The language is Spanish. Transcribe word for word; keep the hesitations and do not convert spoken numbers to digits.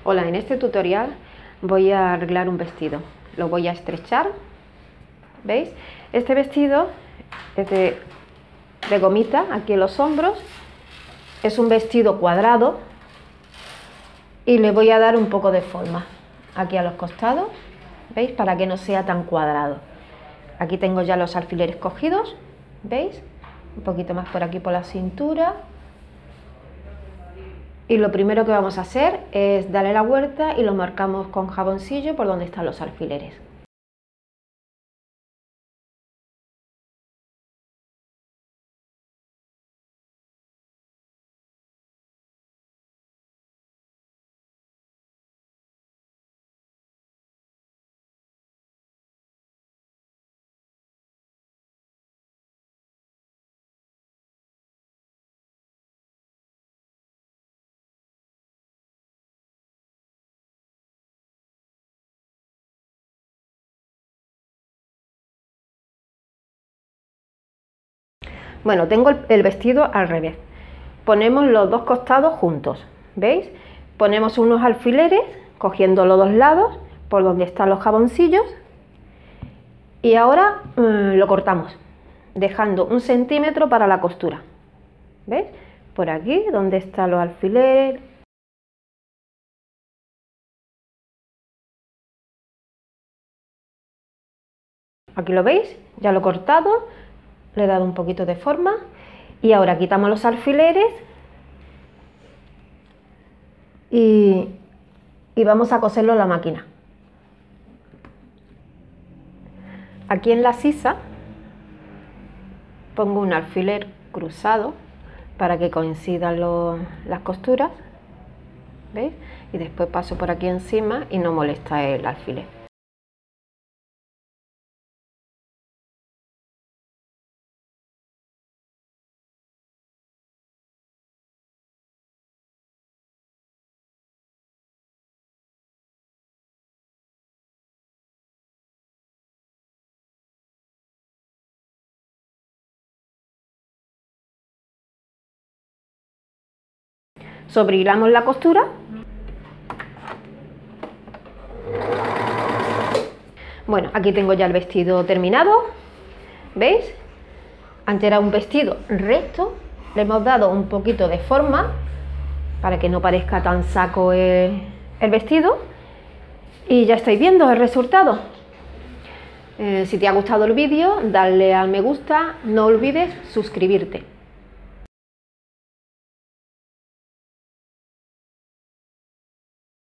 Hola, en este tutorial voy a arreglar un vestido. Lo voy a estrechar, ¿veis? Este vestido es de, de gomita aquí en los hombros. Es un vestido cuadrado y le voy a dar un poco de forma aquí a los costados, ¿veis? Para que no sea tan cuadrado. Aquí tengo ya los alfileres cogidos, ¿veis? Un poquito más por aquí por la cintura. Y lo primero que vamos a hacer es darle la vuelta y lo marcamos con jaboncillo por donde están los alfileres. Bueno, tengo el, el vestido al revés. Ponemos los dos costados juntos, ¿veis? Ponemos unos alfileres, cogiendo los dos lados, por donde están los jaboncillos. Y ahora mmm, lo cortamos, dejando un centímetro para la costura. ¿Veis? Por aquí, donde están los alfileres. Aquí lo veis, ya lo he cortado. Le he dado un poquito de forma y ahora quitamos los alfileres y, y vamos a coserlo en la máquina. Aquí en la sisa pongo un alfiler cruzado para que coincidan los, las costuras, ¿veis? Y después paso por aquí encima y no molesta el alfiler. Sobrehilamos la costura. Bueno, aquí tengo ya el vestido terminado, ¿veis? Antes era un vestido recto, le hemos dado un poquito de forma para que no parezca tan saco el, el vestido y ya estáis viendo el resultado. Eh, si te ha gustado el vídeo, dale al me gusta, no olvides suscribirte.